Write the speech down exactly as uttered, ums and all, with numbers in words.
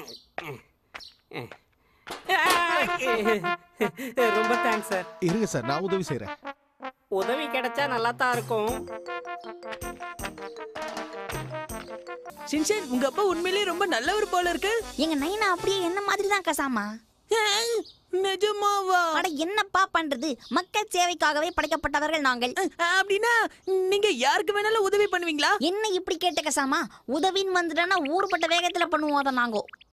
ரொம்ப thanks sir. இருங்க sir, நான் உதவி செய்யறேன். உதவி கிடைச்சா நல்லா தான் இருக்கும். சின்சேன், உங்க அப்பா உண்மையிலேயே ரொம்ப நல்லவர் போல இருக்கு. எங்க நைனா அப்படியே என்ன மாதிரி தான் கசாமா. நிஜமாவா? அட என்னப்பா பண்றது, மக்கள் சேவைக்காகவே படைக்கப்பட்டவர்கள் நாங்கள். அப்படின்னா நீங்க யாருக்கு வேணாலும் உதவி பண்ணுவீங்களா? என்ன இப்படி கேட்ட கசாமா? உதவின்னு வந்துட்டானா ஊர்பட்ட வேகத்துல பண்ணுவோம் அதை நாங்கோ.